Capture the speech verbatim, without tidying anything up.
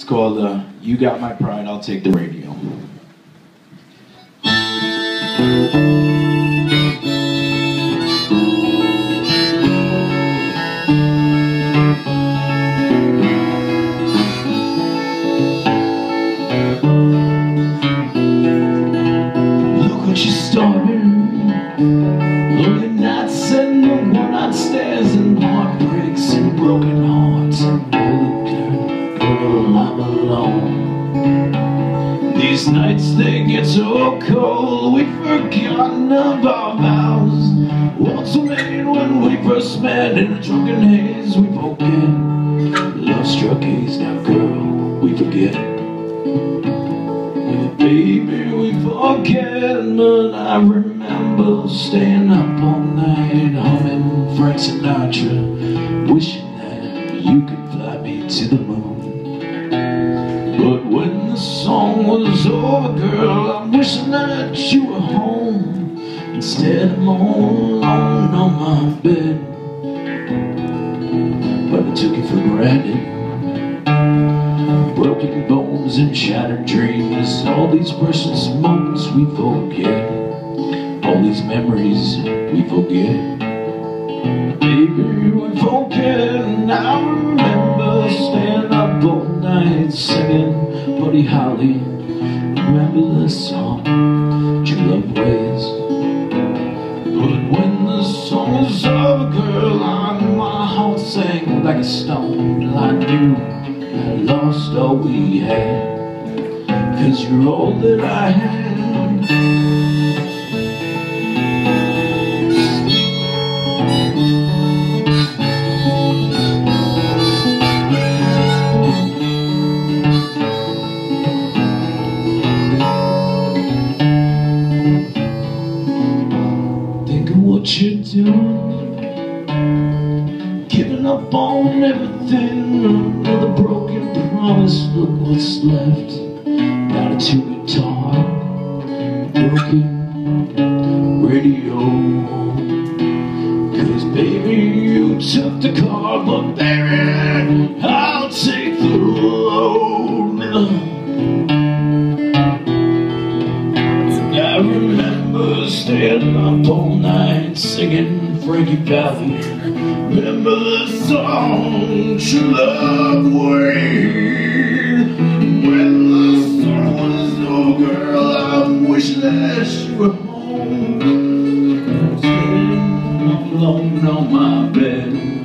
called uh, You Got My Pride, I'll Take the Radio. Look what you started. Lonely nights and the one-night stands and heartbreaks and broken hearts and girl, I'm alone. These nights they get so cold, we've forgotten about vows. Once we made when we first met in a drunken haze, we forget. Love struck haze, now girl, we forget. Baby, we forget, but I remember staying up all night humming Frank Sinatra, wishing that you could fly me to the moon. But when the song was over, girl, I'm wishing that you were home instead of alone on my bed. But I took it for granted. Broken bones and shattered dreams, all these precious moments we forget, all these memories we forget. Baby, we forget, and I remember staying up all night singing Buddy Holly. Remember the song, True Love Ways. But when the song was over, girl, I, my heart sank like a stone, and I knew I lost all we had, 'cause you're all that I had. Think of what you're doing, giving up on everything, another broken promise. Look what's left, got a two-guitar, broken radio. 'Cause baby, you took the car, but baby, I'll take the road. And I remember staying up all night singing Frankie Valli. Remember the song, True Love Ways. When the song was over, girl, I'm wishing that you were home, sitting alone on my bed.